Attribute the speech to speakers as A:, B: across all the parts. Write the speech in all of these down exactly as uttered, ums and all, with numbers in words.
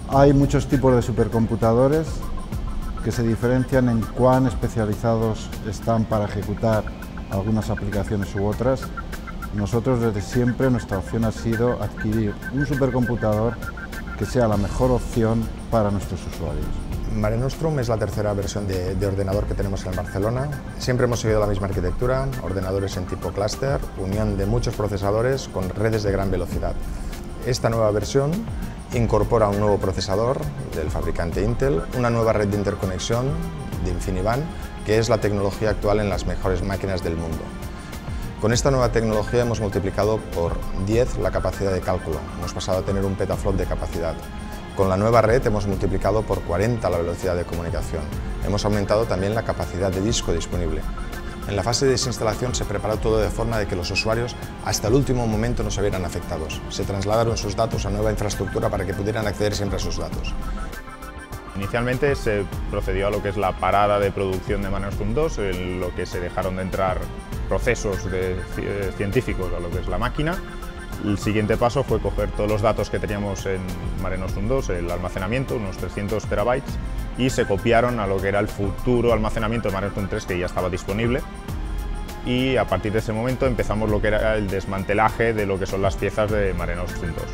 A: Hay muchos tipos de supercomputadores que se diferencian en cuán especializados están para ejecutar algunas aplicaciones u otras. Nosotros desde siempre nuestra opción ha sido adquirir un supercomputador que sea la mejor opción para nuestros usuarios.
B: MareNostrum es la tercera versión de, de ordenador que tenemos en Barcelona. Siempre hemos seguido la misma arquitectura, ordenadores en tipo clúster, unión de muchos procesadores con redes de gran velocidad. Esta nueva versión incorpora un nuevo procesador del fabricante Intel, una nueva red de interconexión de InfiniBand, que es la tecnología actual en las mejores máquinas del mundo. Con esta nueva tecnología hemos multiplicado por diez la capacidad de cálculo, hemos pasado a tener un petaflop de capacidad. Con la nueva red hemos multiplicado por cuarenta la velocidad de comunicación. Hemos aumentado también la capacidad de disco disponible. En la fase de desinstalación se preparó todo de forma de que los usuarios hasta el último momento no se vieran afectados. Se trasladaron sus datos a nueva infraestructura para que pudieran acceder siempre a sus datos.
C: Inicialmente se procedió a lo que es la parada de producción de MareNostrum dos, en lo que se dejaron de entrar procesos de, eh, científicos a lo que es la máquina. El siguiente paso fue coger todos los datos que teníamos en MareNostrum dos, el almacenamiento, unos trescientos terabytes, y se copiaron a lo que era el futuro almacenamiento de MareNostrum tres, que ya estaba disponible. Y a partir de ese momento empezamos lo que era el desmantelaje de lo que son las piezas de MareNostrum dos.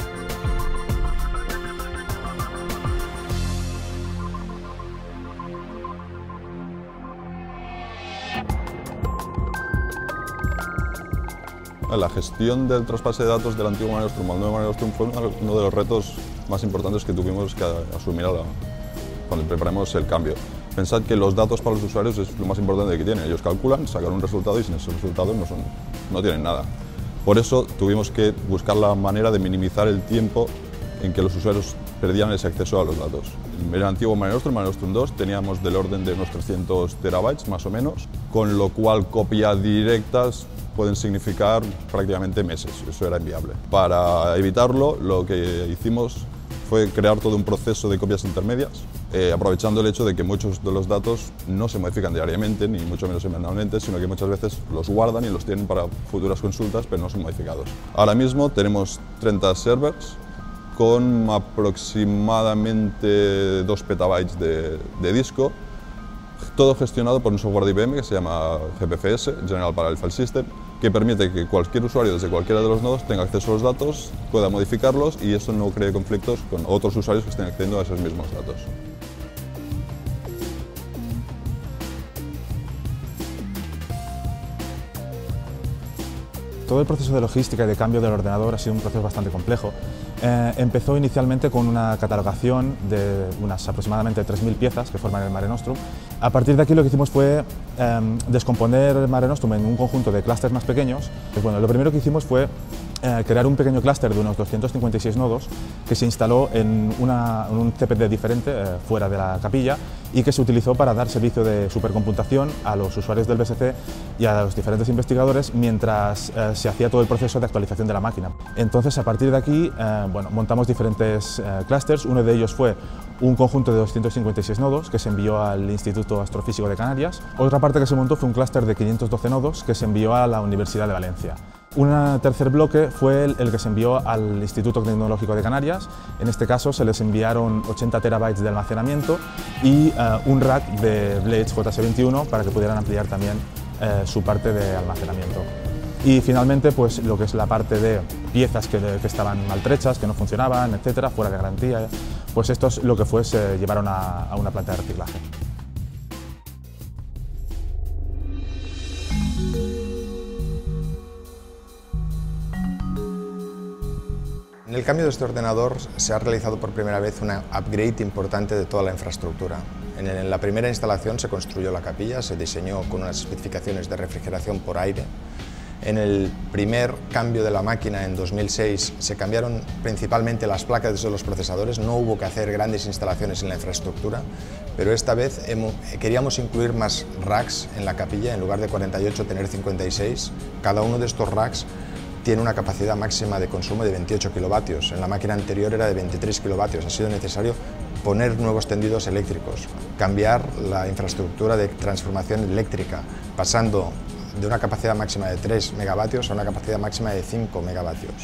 D: La gestión del traspase de datos del antiguo MareNostrum al nuevo MareNostrum fue uno de los retos más importantes que tuvimos que asumir a la, cuando preparamos el cambio. Pensad que los datos para los usuarios es lo más importante que tienen. Ellos calculan, sacan un resultado y sin esos resultados no, son, no tienen nada. Por eso tuvimos que buscar la manera de minimizar el tiempo en que los usuarios perdían ese acceso a los datos. En el antiguo MareNostrum, MareNostrum dos, teníamos del orden de unos trescientos terabytes más o menos, con lo cual copias directas pueden significar prácticamente meses, eso era inviable. Para evitarlo, lo que hicimos fue crear todo un proceso de copias intermedias, eh, aprovechando el hecho de que muchos de los datos no se modifican diariamente, ni mucho menos semanalmente, sino que muchas veces los guardan y los tienen para futuras consultas, pero no son modificados. Ahora mismo tenemos treinta servers con aproximadamente dos petabytes de, de disco, todo gestionado por un software de I B M que se llama G P F S, General Parallel File System, que permite que cualquier usuario desde cualquiera de los nodos tenga acceso a los datos, pueda modificarlos y eso no cree conflictos con otros usuarios que estén accediendo a esos mismos datos.
E: Todo el proceso de logística y de cambio del ordenador ha sido un proceso bastante complejo. Eh, empezó inicialmente con una catalogación de unas aproximadamente tres mil piezas que forman el MareNostrum. A partir de aquí lo que hicimos fue eh, descomponer MareNostrum en un conjunto de clústeres más pequeños. Pues bueno, lo primero que hicimos fue eh, crear un pequeño clúster de unos doscientos cincuenta y seis nodos que se instaló en, una, en un C P D diferente eh, fuera de la capilla y que se utilizó para dar servicio de supercomputación a los usuarios del B S C y a los diferentes investigadores mientras eh, se hacía todo el proceso de actualización de la máquina. Entonces, a partir de aquí, eh, bueno, montamos diferentes eh, clústeres. Uno de ellos fue un conjunto de doscientos cincuenta y seis nodos que se envió al Instituto Astrofísico de Canarias. Otra parte que se montó fue un clúster de quinientos doce nodos que se envió a la Universidad de Valencia. Un tercer bloque fue el, el que se envió al Instituto Tecnológico de Canarias. En este caso se les enviaron ochenta terabytes de almacenamiento y uh, un rack de Blades J S veintiuno para que pudieran ampliar también uh, su parte de almacenamiento. Y finalmente, pues lo que es la parte de piezas que, que estaban maltrechas, que no funcionaban, etcétera, fuera de garantía, pues estos lo que fue se llevaron a, a una planta de reciclaje.
B: En el cambio de este ordenador se ha realizado por primera vez una upgrade importante de toda la infraestructura. En la primera instalación se construyó la capilla, se diseñó con unas especificaciones de refrigeración por aire. En el primer cambio de la máquina en dos mil seis se cambiaron principalmente las placas de los procesadores, no hubo que hacer grandes instalaciones en la infraestructura, pero esta vez hemos, queríamos incluir más racks en la capilla, en lugar de cuarenta y ocho tener cincuenta y seis. Cada uno de estos racks tiene una capacidad máxima de consumo de veintiocho kilovatios, en la máquina anterior era de veintitrés kilovatios, ha sido necesario poner nuevos tendidos eléctricos, cambiar la infraestructura de transformación eléctrica, pasando de una capacidad máxima de tres megavatios a una capacidad máxima de cinco megavatios.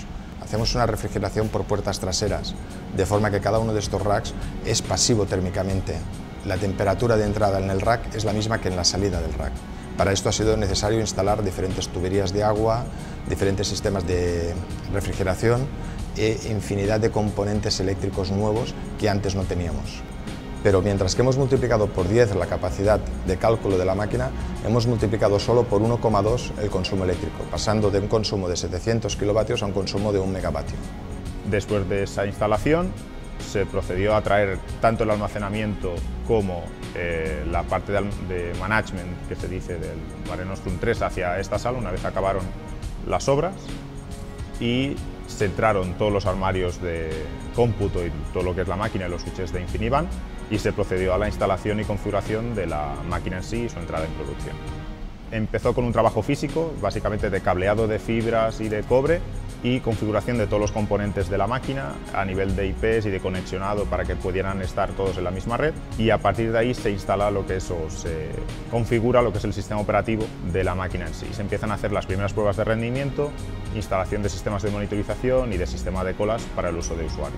B: Hacemos una refrigeración por puertas traseras, de forma que cada uno de estos racks es pasivo térmicamente. La temperatura de entrada en el rack es la misma que en la salida del rack. Para esto ha sido necesario instalar diferentes tuberías de agua, diferentes sistemas de refrigeración e infinidad de componentes eléctricos nuevos que antes no teníamos. Pero mientras que hemos multiplicado por diez la capacidad de cálculo de la máquina, hemos multiplicado solo por uno coma dos el consumo eléctrico, pasando de un consumo de setecientos kilovatios a un consumo de un megavatio.
C: Después de esa instalación, se procedió a traer tanto el almacenamiento como eh, la parte de, de management, que se dice, del MareNostrum tres hacia esta sala, una vez acabaron las obras, y se entraron todos los armarios de cómputo y todo lo que es la máquina y los switches de InfiniBand, y se procedió a la instalación y configuración de la máquina en sí y su entrada en producción. Empezó con un trabajo físico, básicamente de cableado de fibras y de cobre, y configuración de todos los componentes de la máquina a nivel de I Ps y de conexionado para que pudieran estar todos en la misma red, y a partir de ahí se instala lo que es o se configura lo que es el sistema operativo de la máquina en sí. Se empiezan a hacer las primeras pruebas de rendimiento, instalación de sistemas de monitorización y de sistema de colas para el uso de usuarios.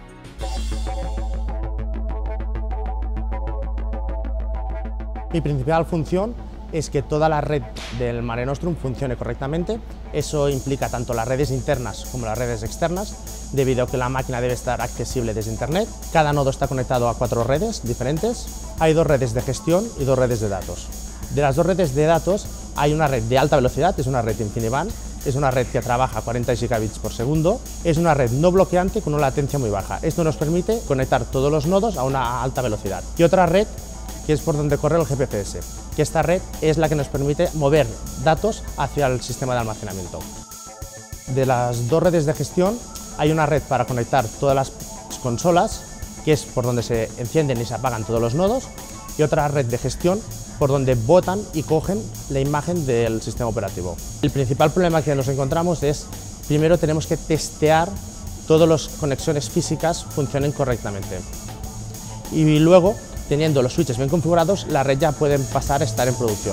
F: Mi principal función es que toda la red del MareNostrum funcione correctamente. Eso implica tanto las redes internas como las redes externas, debido a que la máquina debe estar accesible desde Internet. Cada nodo está conectado a cuatro redes diferentes. Hay dos redes de gestión y dos redes de datos. De las dos redes de datos hay una red de alta velocidad, es una red InfiniBand, es una red que trabaja a cuarenta gigabits por segundo, es una red no bloqueante con una latencia muy baja. Esto nos permite conectar todos los nodos a una alta velocidad. Y otra red que es por donde corre el G P P S, que esta red es la que nos permite mover datos hacia el sistema de almacenamiento. De las dos redes de gestión hay una red para conectar todas las consolas, que es por donde se encienden y se apagan todos los nodos, y otra red de gestión por donde botan y cogen la imagen del sistema operativo. El principal problema que nos encontramos es, primero tenemos que testear todas las conexiones físicas funcionen correctamente. Y luego, teniendo los switches bien configurados, la red ya puede pasar a estar en producción.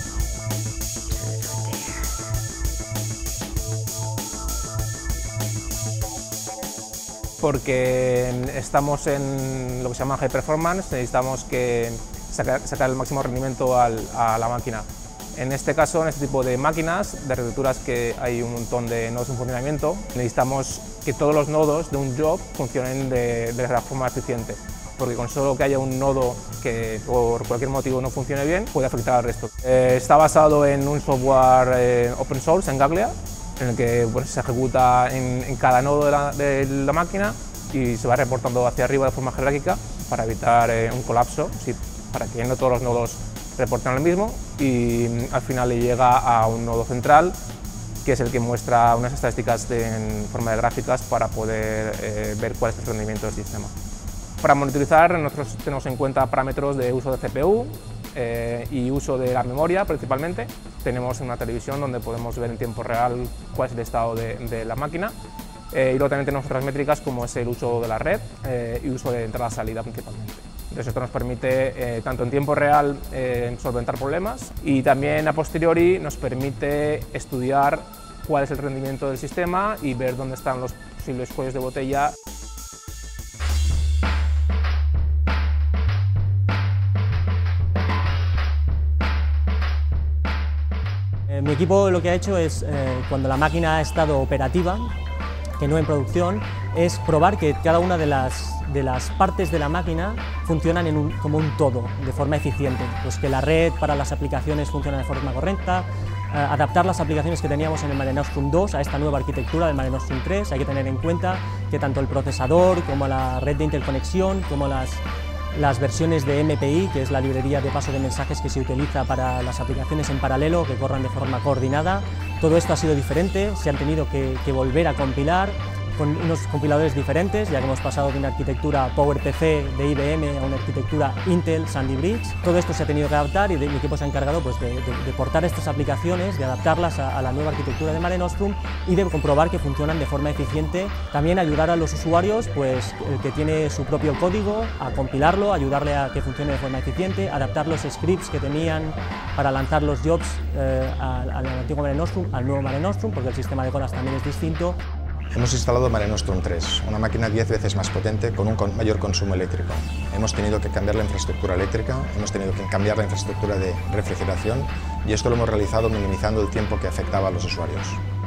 G: Porque estamos en lo que se llama high performance, necesitamos que sacar, sacar el máximo rendimiento al, a la máquina. En este caso, en este tipo de máquinas, de arquitecturas que hay un montón de nodos en funcionamiento, necesitamos que todos los nodos de un job funcionen de, de la forma eficiente, porque con solo que haya un nodo que por cualquier motivo no funcione bien, puede afectar al resto. Eh, está basado en un software eh, open source, en Gaglia, en el que pues, se ejecuta en, en cada nodo de la, de la máquina y se va reportando hacia arriba de forma jerárquica para evitar eh, un colapso, sí, para que no todos los nodos reporten lo mismo, y al final le llega a un nodo central, que es el que muestra unas estadísticas de, en forma de gráficas para poder eh, ver cuál es el rendimiento del sistema. Para monitorizar, nosotros tenemos en cuenta parámetros de uso de C P U eh, y uso de la memoria principalmente. Tenemos una televisión donde podemos ver en tiempo real cuál es el estado de, de la máquina. Eh, y luego también tenemos otras métricas como es el uso de la red eh, y uso de entrada-salida principalmente. Entonces esto nos permite eh, tanto en tiempo real eh, solventar problemas, y también a posteriori nos permite estudiar cuál es el rendimiento del sistema y ver dónde están los posibles cuellos de botella.
H: Mi equipo lo que ha hecho es, eh, cuando la máquina ha estado operativa, que no en producción, es probar que cada una de las, de las partes de la máquina funcionan en un, como un todo, de forma eficiente. Pues que la red para las aplicaciones funciona de forma correcta, eh, adaptar las aplicaciones que teníamos en el MareNostrum dos a esta nueva arquitectura del MareNostrum tres. Hay que tener en cuenta que tanto el procesador como la red de interconexión, como las las versiones de M P I, que es la librería de paso de mensajes que se utiliza para las aplicaciones en paralelo, que corran de forma coordinada. Todo esto ha sido diferente, se han tenido que, que volver a compilar con unos compiladores diferentes, ya que hemos pasado de una arquitectura PowerPC de I B M a una arquitectura Intel Sandy Bridge. Todo esto se ha tenido que adaptar y de, mi equipo se ha encargado pues, de, de, de portar estas aplicaciones, de adaptarlas a, a la nueva arquitectura de MareNostrum y de comprobar que funcionan de forma eficiente. También ayudar a los usuarios, pues, el que tiene su propio código, a compilarlo, ayudarle a que funcione de forma eficiente, adaptar los scripts que tenían para lanzar los jobs eh, al, al antiguo MareNostrum, al nuevo MareNostrum, porque el sistema de colas también es distinto.
B: Hemos instalado MareNostrum tres, una máquina diez veces más potente con un mayor consumo eléctrico. Hemos tenido que cambiar la infraestructura eléctrica, hemos tenido que cambiar la infraestructura de refrigeración y esto lo hemos realizado minimizando el tiempo que afectaba a los usuarios.